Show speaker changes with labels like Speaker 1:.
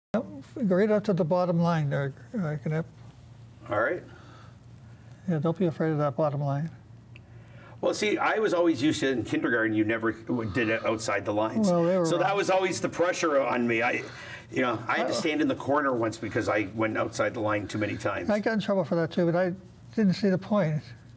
Speaker 1: Yep, go right up to the bottom line there, Gnyp.
Speaker 2: All right.
Speaker 1: Yeah, don't be afraid of that bottom line.
Speaker 2: Well, see, I was always used to in kindergarten. You never did it outside the lines,
Speaker 1: well,
Speaker 2: so that was always the pressure on me. I had to stand in the corner once because I went outside the line too many times.
Speaker 1: I got in trouble for that too, but I didn't see the point.